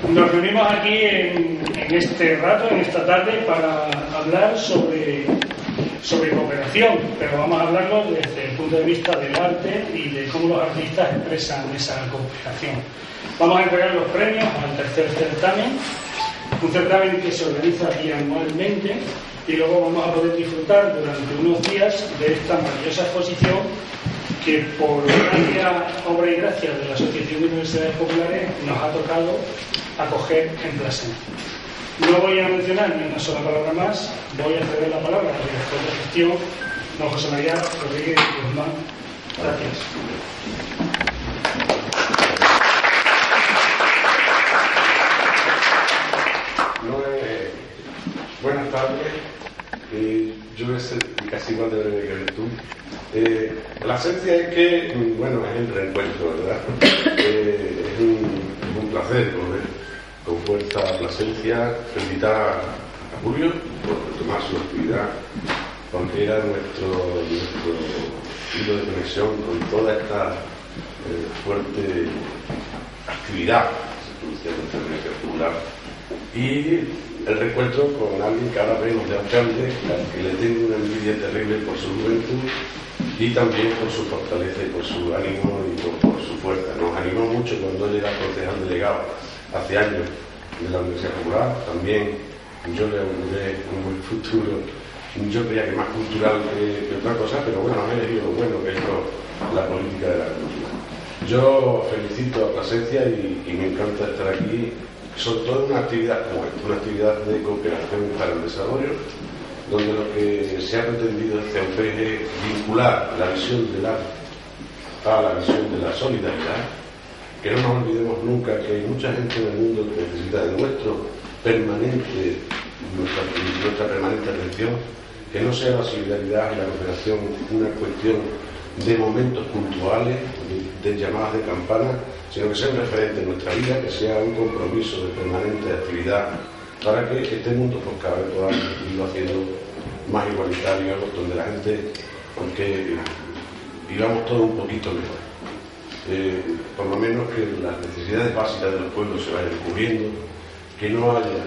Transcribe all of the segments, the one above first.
Nos reunimos aquí en este rato, en esta tarde, para hablar sobre cooperación, pero vamos a hablarlo desde el punto de vista del arte y de cómo los artistas expresan esa cooperación. Vamos a entregar los premios al tercer certamen, un certamen que se organiza bianualmente, y luego vamos a poder disfrutar durante unos días de esta maravillosa exposición que, por gracia, obra y gracia de la Asociación de Universidades Populares, nos ha tocado acoger en Plasencia. No voy a mencionar ni una sola palabra más, voy a ceder la palabra al director de gestión, don José María Rodríguez Guzmán. Gracias. Buenas tardes. Yo voy a ser casi igual de breve que tú. La esencia es que, bueno, es el reencuentro, ¿verdad? Es un placer volver con fuerza a Plasencia, felicitar a Julio por retomar su actividad, porque era nuestro hilo de conexión con toda esta fuerte actividad que se producía en nuestra Universidad Popular, y el reencuentro con alguien que ahora vemos de alcalde, al que le tengo una envidia terrible por su juventud y también por su fortaleza y por su ánimo y por su fuerza. Nos animó mucho cuando él era concejal delegado hace años de la Universidad Popular. También yo le auguré un buen futuro, yo creía que más cultural que otra cosa, pero bueno, he elegido lo bueno, que es la política de la cultura. Yo felicito a Plasencia y me encanta estar aquí, sobre todo en una actividad como esta, una actividad de cooperación para el desarrollo, donde lo que se ha pretendido es vincular la visión del arte a la visión de la solidaridad. Que no nos olvidemos nunca que hay mucha gente en el mundo que necesita de nuestra permanente atención, que no sea la solidaridad y la cooperación una cuestión de momentos puntuales, de llamadas de campana, sino que sea un referente en nuestra vida, que sea un compromiso de permanente actividad para que este mundo pues cada vez podamos irlo haciendo más igualitario, donde la gente, aunque vivamos todos un poquito mejor. Por lo menos que las necesidades básicas de los pueblos se vayan cubriendo, que no haya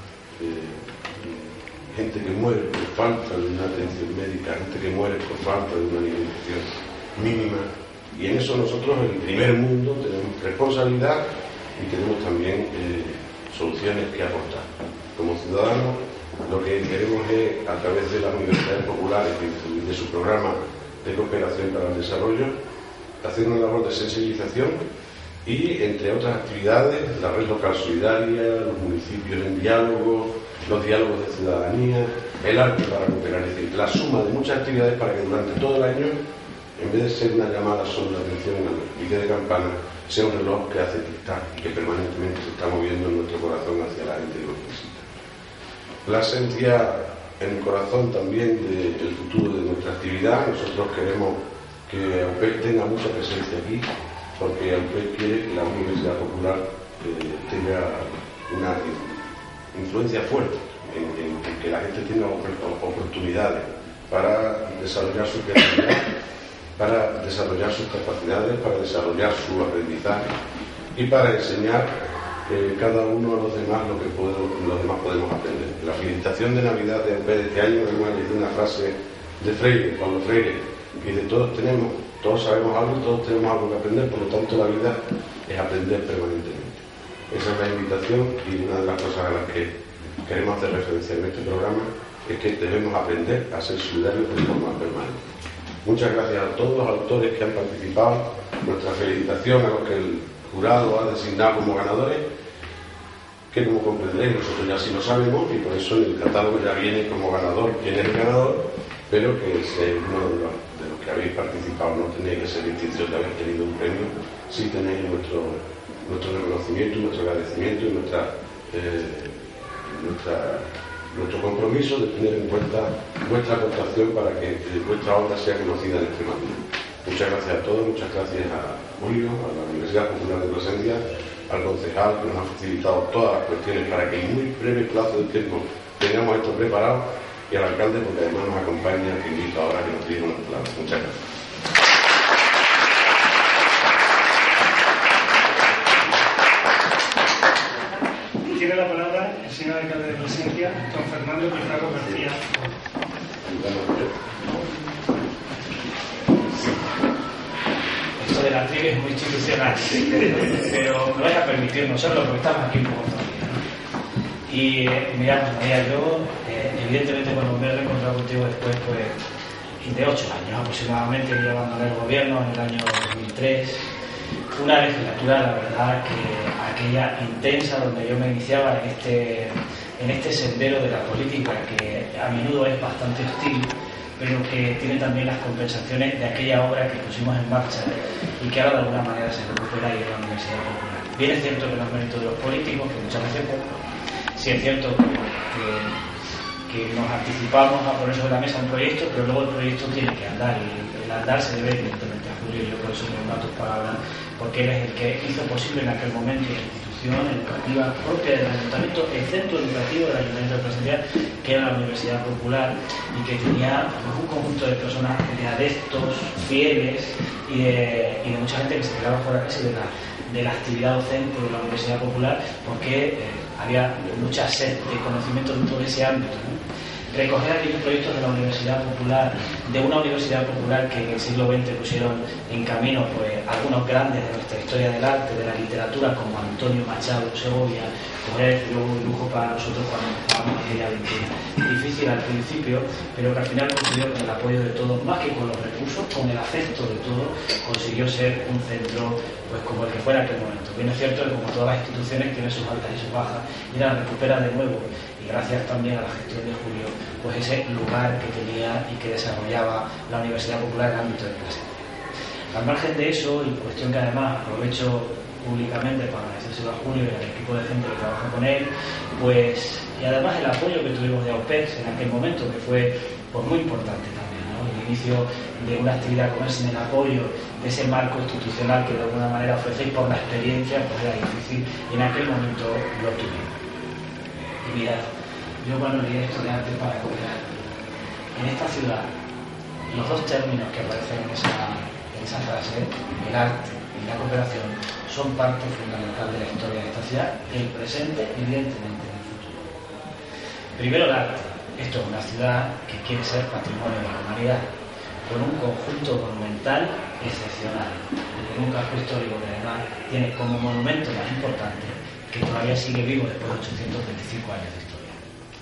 gente que muere por falta de una atención médica, gente que muere por falta de una alimentación mínima, y en eso nosotros, en el primer mundo, tenemos responsabilidad y tenemos también soluciones que aportar. Como ciudadanos, lo que queremos es, a través de las universidades populares y de su programa de cooperación para el desarrollo, hacer una labor de sensibilización y, entre otras actividades, la red local solidaria, los municipios en diálogo, los diálogos de ciudadanía, el arte para cooperar, es decir, la suma de muchas actividades para que durante todo el año, en vez de ser una llamada solo de atención a la pique de campana, sea un reloj que hace tic-tac y que permanentemente se está moviendo en nuestro corazón hacia la gente que lo necesita. Plasencia en el corazón también del futuro de nuestra actividad. Nosotros queremos que AUPEC tenga mucha presencia aquí, porque AUPEC quiere que la Universidad Popular tenga una influencia fuerte en que la gente tenga oportunidades para desarrollar su creatividad, para desarrollar sus capacidades, para desarrollar su aprendizaje y para enseñar cada uno a los demás lo que los demás podemos aprender. En la felicitación de Navidad de AUPEC de este año hemos leído una frase de Freire, Paulo Freire, que dice: todos sabemos algo, todos tenemos algo que aprender, por lo tanto la vida es aprender permanentemente. Esa es la invitación, y una de las cosas a las que queremos hacer referencia en este programa es que debemos aprender a ser solidarios de forma permanente. Muchas gracias a todos los autores que han participado, nuestra felicitación a los que el jurado ha designado como ganadores, que, como comprenderéis, nosotros ya sí lo sabemos y por eso en el catálogo ya viene como ganador quién es el ganador, pero que uno de los que habéis participado no tenéis que ser distinción de haber tenido un premio, sí tenéis nuestro reconocimiento, nuestro agradecimiento y nuestro compromiso de tener en cuenta vuestra aportación para que vuestra obra sea conocida en Extremadura. Muchas gracias a todos, muchas gracias a Julio, a la Universidad Popular de Plasencia, al concejal que nos ha facilitado todas las cuestiones para que en muy breve plazo de tiempo tengamos esto preparado, y al alcalde, porque además nos acompaña, que invito ahora a que nos diga unas palabras. Muchas gracias. tiene la palabra el señor alcalde de Plasencia, don Fernando Pizarro García. Esto de la trivia es muy institucional, pero me vais a permitir nosotros, porque estamos aquí un poco todavía, ¿no? Y mirad, María, yo evidentemente cuando me he reencontrado contigo después de 8 años aproximadamente, yo abandoné el gobierno en el año 2003, una legislatura, la verdad, que aquella intensa donde yo me iniciaba en este sendero de la política, que a menudo es bastante hostil, pero que tiene también las compensaciones de aquella obra que pusimos en marcha y que ahora de alguna manera se recupera y es la Universidad Popular. Bien es cierto que no es mérito de los políticos, que muchas veces poco. Sí es cierto que nos anticipamos a poner sobre la mesa un proyecto, pero luego el proyecto tiene que andar y el andar se debe evidentemente a Julio, y yo por eso me doy tus palabras, porque él es el que hizo posible en aquel momento la institución educativa propia del Ayuntamiento, el centro educativo del Ayuntamiento de Plasencia, que era la Universidad Popular y que tenía un conjunto de personas, de adeptos, fieles y de mucha gente que se quedaba fuera casi de la actividad docente de la Universidad Popular, porque había mucha sed de conocimiento de todo ese ámbito, ¿no? Recoger aquellos proyectos de la Universidad Popular, de una Universidad Popular que en el siglo XX pusieron en camino algunos grandes de nuestra historia del arte, de la literatura, como Antonio Machado Segovia, como era un lujo para nosotros cuando empezábamos aquella aventura. Difícil al principio, pero que al final consiguió con el apoyo de todos, más que con los recursos, con el afecto de todos, consiguió ser un centro como el que fue en aquel momento. Bien es cierto que como todas las instituciones tiene sus altas y sus bajas, y la recupera de nuevo, y gracias también a la gestión de Julio, ese lugar que tenía y que desarrollaba la Universidad Popular en el ámbito de clase. Al margen de eso, y cuestión que además aprovecho públicamente para agradecérselo a Julio y al equipo de gente que trabaja con él, y además el apoyo que tuvimos de AUPEX en aquel momento, que fue muy importante también, ¿no? El inicio de una actividad como esa, en el apoyo de ese marco institucional que de alguna manera ofrecéis por la experiencia, era difícil, y en aquel momento lo tuvimos. Y mirad, yo cuando leí esto de arte para cooperar, en esta ciudad, los dos términos que aparecen en esa frase, el arte y la cooperación, son parte fundamental de la historia de esta ciudad, el presente y evidentemente en el futuro. Primero el arte. Esto es una ciudad que quiere ser patrimonio de la humanidad, con un conjunto monumental excepcional, con un casco histórico que además tiene como monumento más importante que todavía sigue vivo después de 825 años de historia.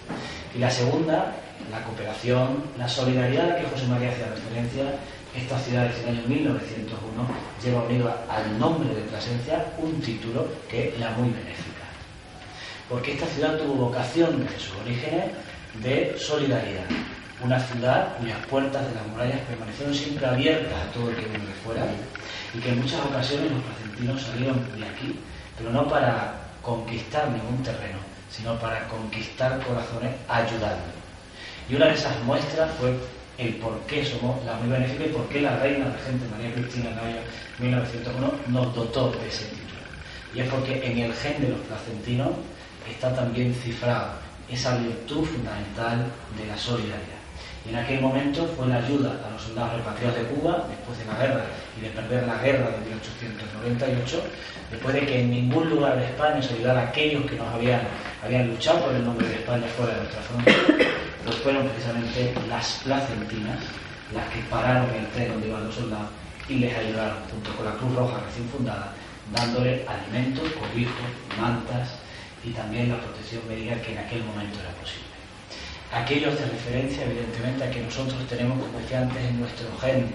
Y la segunda, la cooperación, la solidaridad a la que José María hacía referencia. Esta ciudad desde el año 1901 lleva unido al nombre de Plasencia un título que es la muy benéfica. Porque esta ciudad tuvo vocación desde sus orígenes de solidaridad. Una ciudad cuyas puertas de las murallas permanecieron siempre abiertas a todo el que vino de fuera, y que en muchas ocasiones los placentinos salieron de aquí, pero no para conquistar ningún terreno, sino para conquistar corazones ayudando. Y una de esas muestras fue el por qué somos la muy benéfica y por qué la reina regente María Cristina en el año 1901 nos dotó de ese título. Y es porque en el gen de los placentinos está también cifrado esa virtud fundamental de la solidaridad. Y en aquel momento fue la ayuda a los soldados repatriados de Cuba después de la guerra y de perder la guerra de 1898, después de que en ningún lugar de España se ayudara a aquellos que nos habían luchado por el nombre de España fuera de nuestra frontera, pues fueron precisamente las placentinas las que pararon el tren donde iban los soldados y les ayudaron, junto con la Cruz Roja recién fundada, dándole alimentos, cobijos, mantas y también la protección médica que en aquel momento era posible. Aquello hace referencia, evidentemente, a que nosotros tenemos, como decía antes, en nuestros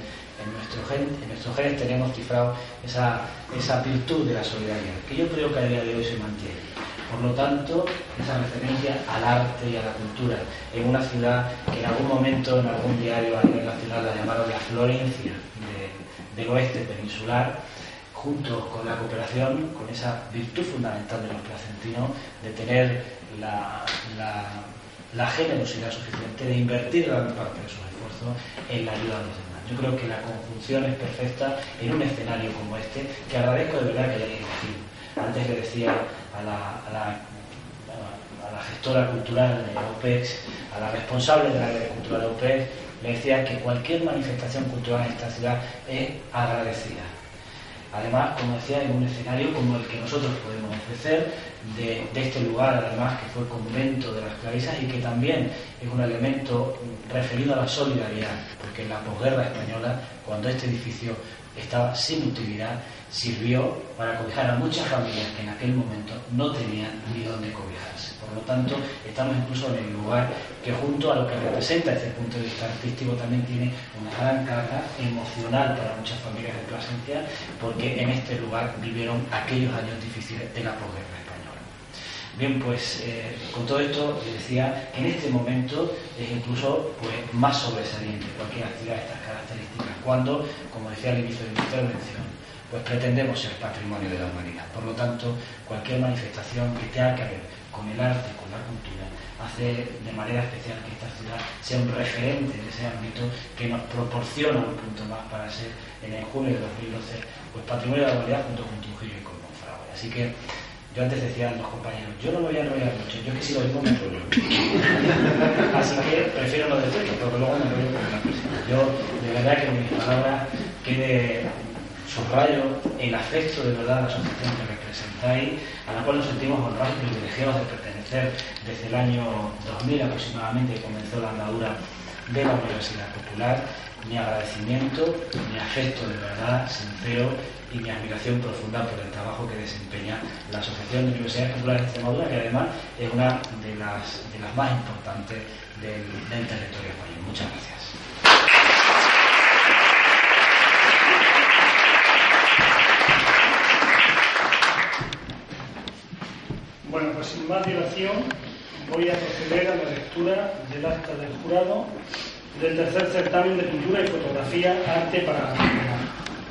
genes tenemos cifrado esa virtud de la solidaridad, que yo creo que a día de hoy se mantiene. Por lo tanto, esa referencia al arte y a la cultura en una ciudad que en algún momento, en algún diario a nivel nacional la llamaron la Florencia del oeste peninsular, junto con la cooperación, con esa virtud fundamental de los placentinos, de tener la generosidad suficiente de invertir gran parte de sus esfuerzos en la ayuda a los demás. Yo creo que la conjunción es perfecta en un escenario como este, que agradezco de verdad que hayáis elegido. Antes le decía a la gestora cultural de AUPEX, a la responsable del área cultural de AUPEX, le decía que cualquier manifestación cultural en esta ciudad es agradecida. además, como decía, en un escenario como el que nosotros podemos ofrecer de este lugar, además, que fue convento de las clarisas y que también es un elemento referido a la solidaridad, porque en la posguerra española, cuando este edificio estaba sin utilidad, sirvió para cobijar a muchas familias que en aquel momento no tenían ni dónde cobijarse. Por lo tanto, estamos incluso en el lugar que, junto a lo que representa desde el punto de vista artístico, también tiene una gran carga emocional para muchas familias de Plasencia, porque en este lugar vivieron aquellos años difíciles de la posguerra española. Bien, pues con todo esto les decía que en este momento es incluso pues, más sobresaliente cualquier actividad de estas características, cuando, como decía al inicio de mi intervención, pues pretendemos ser patrimonio de la humanidad. Por lo tanto, cualquier manifestación que tenga que ver con el arte, con la cultura, hace de manera especial que esta ciudad sea un referente en ese ámbito que nos proporciona un punto más para ser en el junio de 2012 pues patrimonio de la humanidad junto con Trujillo y con Monfragüe. Así que yo antes decía a los compañeros, yo no me voy a enrollar mucho, yo que si lo mismo me enrollo. Así que prefiero no decirlo, porque luego me enrollo con la persona. Yo de verdad que en mis palabras quede subrayo el afecto de verdad a la asociación que representáis, a la cual nos sentimos honrados y privilegiados de pertenecer desde el año 2000 aproximadamente, que comenzó la andadura de la Universidad Popular. Mi agradecimiento, mi afecto de verdad sincero y mi admiración profunda por el trabajo que desempeña la Asociación de Universidades Populares de Extremadura, que además es una de las más importantes del territorio español. Muchas gracias. Bueno, pues sin más dilación voy a proceder a la lectura del acta del jurado del tercer certamen de pintura y fotografía Arte para Coperar.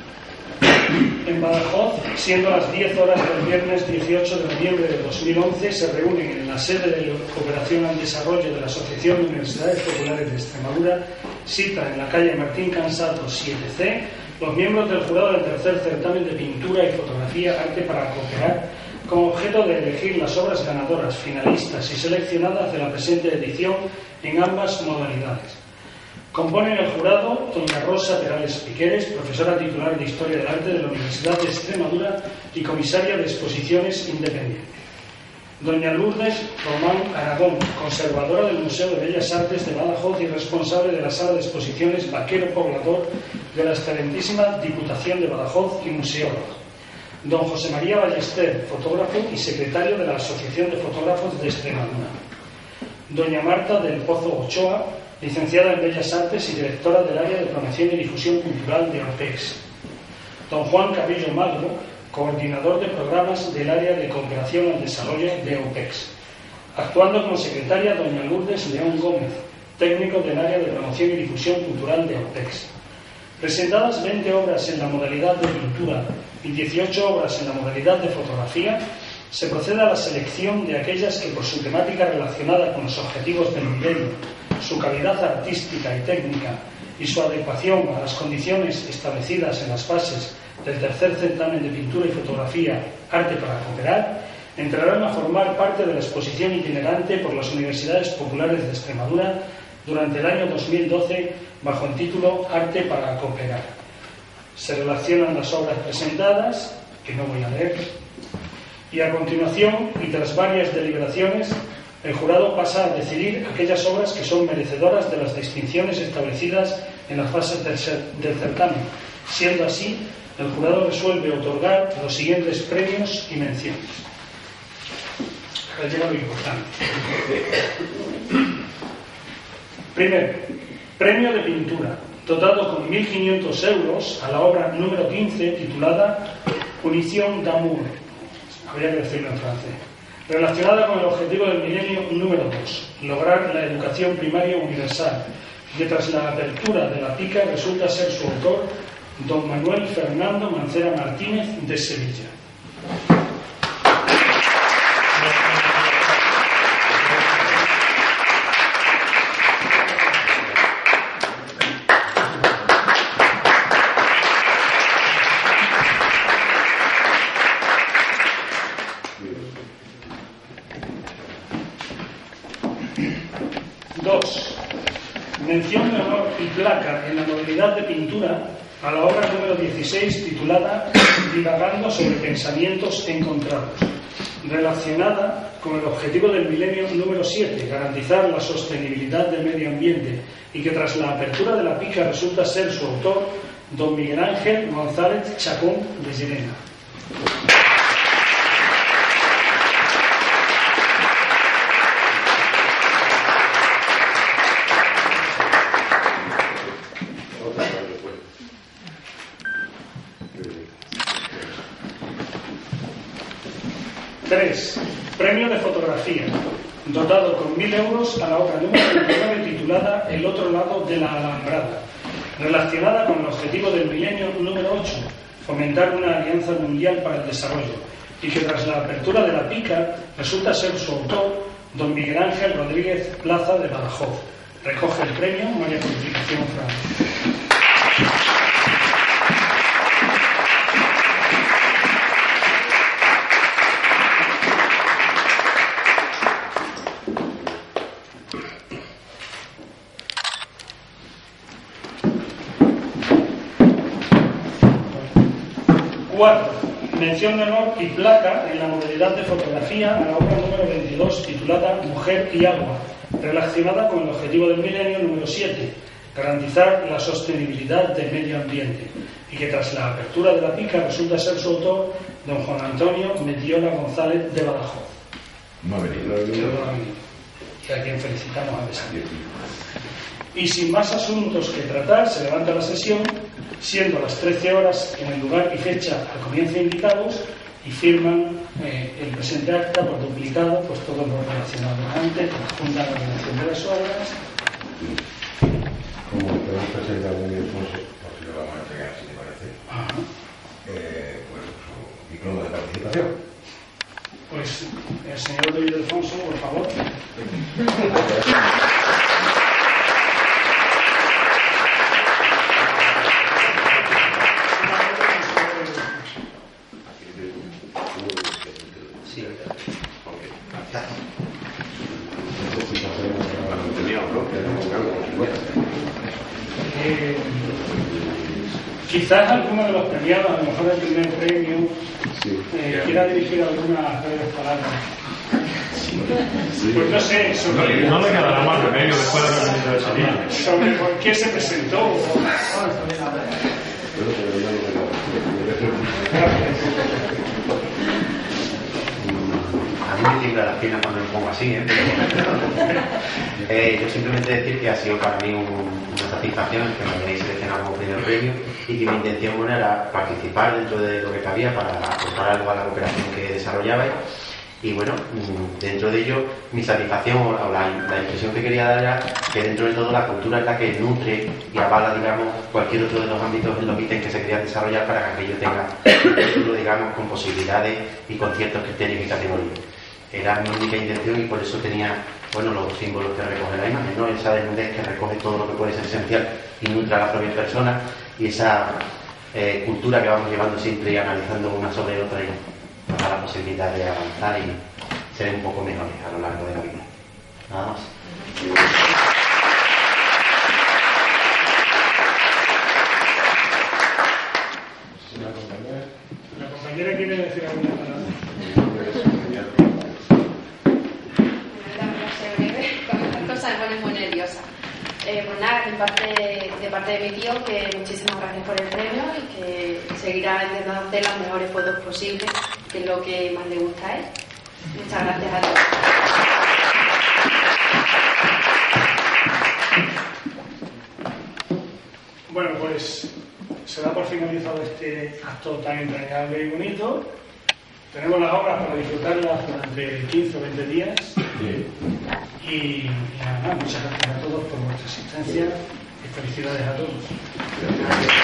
En Badajoz, siendo las 10 horas del viernes 18 de noviembre de 2011, se reúnen en la sede de Cooperación al Desarrollo de la Asociación de Universidades Populares de Extremadura, cita en la calle Martín Cansato 7C, los miembros del jurado del tercer certamen de pintura y fotografía Arte para Cooperar, con objeto de elegir las obras ganadoras, finalistas y seleccionadas de la presente edición en ambas modalidades. Componen el jurado doña Rosa Perales Piqueres, profesora titular de Historia del Arte de la Universidad de Extremadura y comisaria de exposiciones independiente. Doña Lourdes Román Aragón, conservadora del Museo de Bellas Artes de Badajoz y responsable de la Sala de Exposiciones Vaquero Poblador de la excelentísima Diputación de Badajoz y museólogo. Don José María Ballester, fotógrafo y secretario de la Asociación de Fotógrafos de Extremadura. Doña Marta del Pozo Ochoa, licenciada en Bellas Artes y directora del área de promoción y difusión cultural de OPEX. Don Juan Carrillo Magro, coordinador de programas del área de cooperación al desarrollo de OPEX. Actuando como secretaria doña Lourdes León Gómez, técnico del área de promoción y difusión cultural de OPEX. Presentadas 20 obras en la modalidad de pintura y 18 obras en la modalidad de fotografía, se procede a la selección de aquellas que por su temática relacionada con los objetivos del milenio, su calidad artística y técnica y su adecuación a las condiciones establecidas en las fases del tercer certamen de pintura y fotografía Arte para Cooperar, entrarán a formar parte de la exposición itinerante por las Universidades Populares de Extremadura durante el año 2012 bajo el título Arte para Cooperar. Se relacionan las obras presentadas, que no voy a leer, y a continuación, y tras varias deliberaciones, el jurado pasa a decidir aquellas obras que son merecedoras de las distinciones establecidas en las fases del certamen. Siendo así, el jurado resuelve otorgar los siguientes premios y menciones. Ahora llega lo importante. Primero, premio de pintura, dotado con 1.500 euros a la obra número 15 titulada Punición d'amour, habría que decirlo en francés, relacionada con el objetivo del milenio número 2, lograr la educación primaria universal, que tras la apertura de la pica resulta ser su autor don Manuel Fernando Mancera Martínez de Sevilla. Mención de honor y placa en la modalidad de pintura a la obra número 16 titulada divagando sobre pensamientos encontrados, relacionada con el objetivo del milenio número 7, garantizar la sostenibilidad del medio ambiente, y que tras la apertura de la pica resulta ser su autor don Miguel Ángel González Chacón de Llerena. Premio de fotografía, dotado con 1.000 euros a la obra número 29 titulada El otro lado de la alambrada, relacionada con el objetivo del milenio número 8, fomentar una alianza mundial para el desarrollo, y que tras la apertura de la pica resulta ser su autor don Miguel Ángel Rodríguez Plaza de Badajoz. Recoge el premio María Purificación Fran. Mención de honor y placa en la modalidad de fotografía a la obra número 22 titulada Mujer y Agua, relacionada con el objetivo del milenio número 7, garantizar la sostenibilidad del medio ambiente, y que tras la apertura de la pica resulta ser su autor don Juan Antonio Mediola González de Badajoz. No ha venido. Y a quien felicitamos a desafío. Y sin más asuntos que tratar, se levanta la sesión, siendo las 13 horas en el lugar y fecha al comienzo indicados, y firman el presente acta por duplicado, pues todo lo relacionado antes con la Junta de Ordenación de las Obras. Como tenemos presente a Daniel Alfonso, pues si lo vamos a entregar, si te parece, pues su diploma de participación. Pues el señor David Alfonso, por favor. Quizás alguno de los premiados, a lo mejor el primer premio, quiera dirigir algunas breves palabras. Pues no sé, sobre, no le quedará más remedio después de haber venido de Sevilla. Sobre por qué se presentó. A mí me tiembla la pierna cuando me pongo así, yo simplemente decir que ha sido para mí una satisfacción que me hayáis seleccionado como primer premio, y que mi intención era participar dentro de lo que cabía para aportar algo a la cooperación que desarrollabais. Y bueno, dentro de ello, mi satisfacción o la impresión que quería dar era que dentro de todo la cultura es la que nutre y avala, digamos, cualquier otro de los ámbitos en los ítems que se querían desarrollar para que aquello tenga un título, digamos, con posibilidades y con ciertos criterios y categorías. Era mi única intención, y por eso tenía, bueno, los símbolos que recoge la imagen, ¿no? Esa desnudez que recoge todo lo que puede ser esencial y nutre a la propia persona, y esa cultura que vamos llevando siempre y analizando una sobre otra, y nos da la posibilidad de avanzar y ser un poco mejores a lo largo de la vida. Nada más. La compañera quiere decir alguna palabra. Me pone muy nerviosa. Pues nada, de parte de mi tío, que muchísimas gracias por el premio, y que seguirá intentando hacer los mejores fotos posibles, que es lo que más le gusta a él. Muchas gracias a todos. Bueno, pues se da por finalizado este acto tan entrañable y bonito. Tenemos las obras para disfrutarlas durante 15 o 20 días. Y nada, muchas gracias a todos por vuestra asistencia y felicidades a todos.